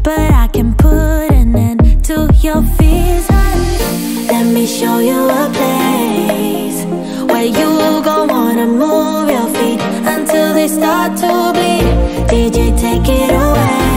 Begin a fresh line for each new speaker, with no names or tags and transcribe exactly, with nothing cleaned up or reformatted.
but I can put an end to your fears. Let me show you a place where you gon' wanna move your feet until they start to bleed. D J, take it away.